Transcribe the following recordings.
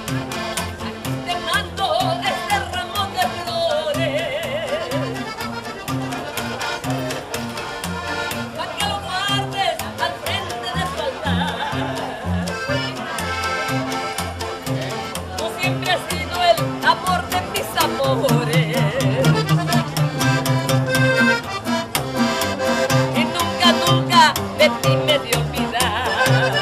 te mando este ramo de flores para que lo guardes al frente de tu altar. Tú siempre has sido el amor de mis amores y nunca, nunca de ti me de olvidar.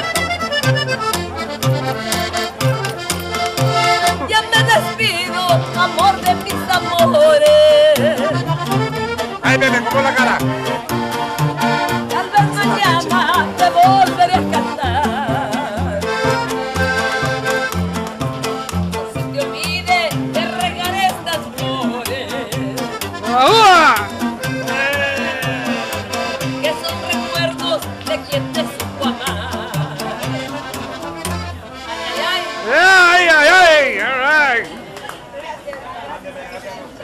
Ya me despido, amor de mis amores. Ay, bebé, ¿cómo la cara? Tal vez mañana te volveré a cantar. Si te olvide, te regaré estas flores que son recuerdos de quien te supo amar. Ay, ay, ay. Ay, ay, ay, ay.